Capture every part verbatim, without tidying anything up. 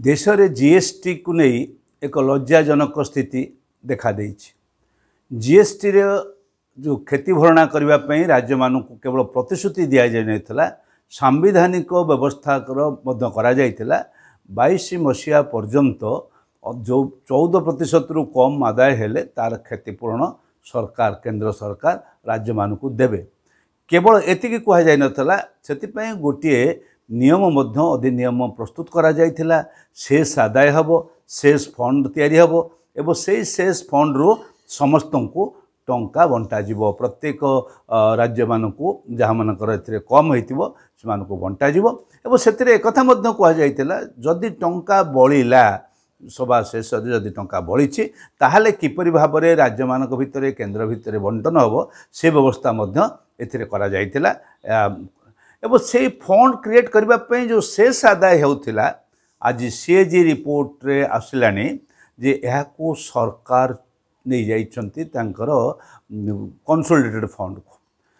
देश में जीएसटी को नहीं एक लज्जाजनक स्थिति देखा देइछि। जीएसटी रे जो क्षति भरणा करने राज्य मानक केवल प्रतिश्रुति दि जाता सांविधानिक व्यवस्था करा बाईस मसीहा पर्यंत जो चौदह प्रतिशत रु कम आदाय हेले तार क्षतिपूरण सरकार केंद्र सरकार राज्य मानक देवे। केवल एतिकी कह जाय नथला सेतिपय गोटे नियम मध्य अधिनियम प्रस्तुत करा जायथिला। शेष आदाय हबो, शेष फंड तैयारी हबो एवं से शेष फंड रु समस्त को टंका बंटा जीवो। प्रत्येक राज्य मानकू जहाँ मानकर एथिरे कम होइतिबो से मानकू बंटा जीवो एवं सेतिरे एकथा मध्य कह जायथिला जदि टंका बळिला सभा शेष जदि टंका बळिछि ताहाले किपरि भाबरे राज्य मानक भितरे केंद्र भितरे बंटन हबो से व्यवस्था मध्य एथिरे करा जायथिला। एवं से फंड क्रिएट करबा पय जो शेष आदाय होउथिला आज सीएजी रिपोर्ट रे आसिलानी जे यह को सरकार नहीं जाइछंती तांकर कंसोलिडेटेड फंड को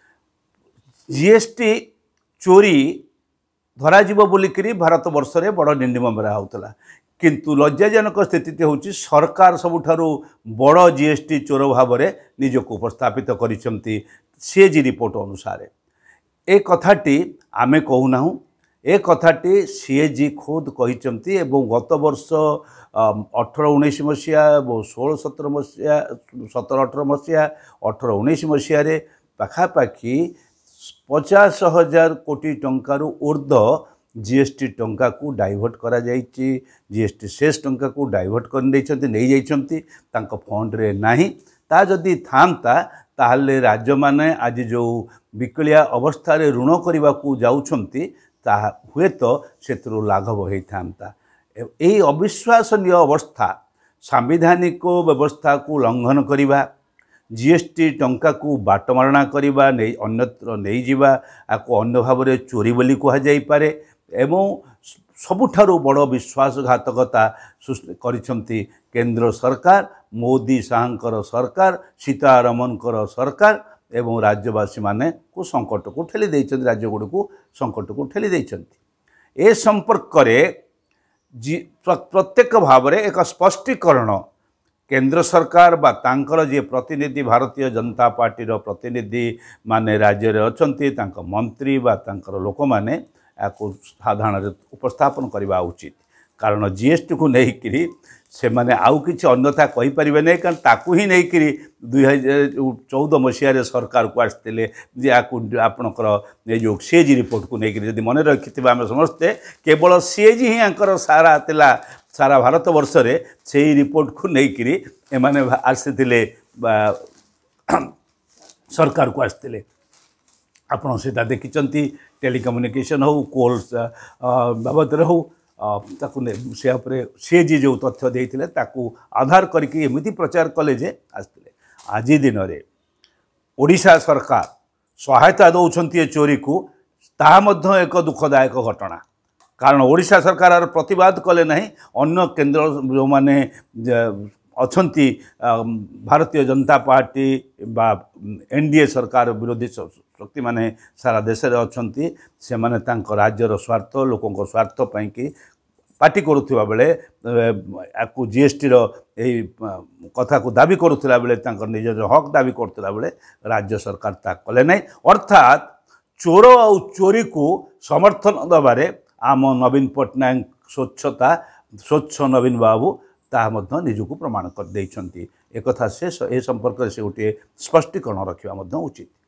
जीएसटी चोरी धरा जीव बोलिकरी भारत वर्ष रे बड़ निंडिमरा होतला। किंतु लज्जाजनक स्थिति होची सरकार सबुठारु बड़ जीएसटी चोर भाव में निजक उपस्थापित करिसंती सीएजी रिपोर्ट अनुसार। ए कथाटी आमे कहूना ए कथाटी सीएजी खुद कहिसंती एवं गत वर्ष अठर उन्नीस मसीहा षोल सतर मसीहा सतर अठर मसीहा अठर उन्नीस मसीह पाखापाखि पचास हजार कोटी टंकार ऊर्ध्व जीएसटी टंका को डाइवर्ट करा जाइछि। जीएसटी शेष टंका को डाइवर्ट कर नहीं जाइछंती तांको फंड रे नाही। ता जदि थांता ताहले राज्य माने आज जो विकलिया अवस्था रे ऋण करबा को जाउछंती ता हुए तो सेतरु लाघव होइथांता। एही अविश्वसनीय अवस्था सांविधानिक व्यवस्था को लंघन करिबा जीएसटी टंका को बाटमारणा करबा नै अन्यत्र नै जिबा आको अन्य भाव रे चोरी बोली कहा जाई पारे एवं सबुठारु बड़ विश्वासघातकता करिसंती केंद्र सरकार मोदी शाहंकर सरकार सीतारमणकर सरकार एवं राज्यवासी माने को संकट को ठेली देइछंती राज्य गुड को संकट को ठेली देइछंती। ए संपर्क रे जी प्रत्येक भाव में एक स्पष्टीकरण केंद्र सरकार बा तांकर जे प्रतिनिधि भारतीय जनता पार्टी रो प्रतिनिधि माने राज्य रे अछंती तांकर मंत्री बा तांकर लोक माने याको साधारण उपस्थापन करबा उचित। कारण जीएसटी को नहीं करी से माने आउ किछि अन्यथा कहि परिबे नै कारण ताकू ही नहीं करी दुई हजार चौदह मसीह सरकार को आसते जे आपणकर ये जो सीएजी रिपोर्ट को नहीं करी मन रखिथिबा आम समस्ते केवल सीएजी ही आंकर सारा तिला सारा भारत वर्ष रे से रिपोर्ट को नहीं करी एमाने आसीथिले सरकार को आसते आपण सीधा देखिचंती टेलीकम्युनिकेशन हो कोल बाबद हो ताकू से सीएजी जो तथ्य देइथिले ताकू आधार करके एमिति प्रचार कले जे आसते आज दिन में ओडिशा सरकार सहायता दौरान चोरी को ता मध्य एक दुखदायक घटना। कारण ओडिशा सरकार प्रतिवाद कले नहीं अन्य केंद्र जो माने अछंती भारतीय जनता पार्टी बा एनडीए सरकार विरोधी शक्ति माने सारा देश रे अछंती से माने तांको राज्यर स्वार्थ लोकों स्वार्थ पाई कि पार्टी करुवा बेले आपको जीएसटी रो यही कथा को दाबी करुला बेले तांकर निज हक दाबी करुला बेले राज्य सरकार ता कले नहीं। अर्थात चोर और चोरी को समर्थन दबारे आम नवीन पट्टनायक स्वच्छता स्वच्छ नवीन बाबू ता मध्य निजको प्रमाण कर देइछंती। एक कथा से ए संपर्क से गोटे स्पष्टीकरण रखा उचित।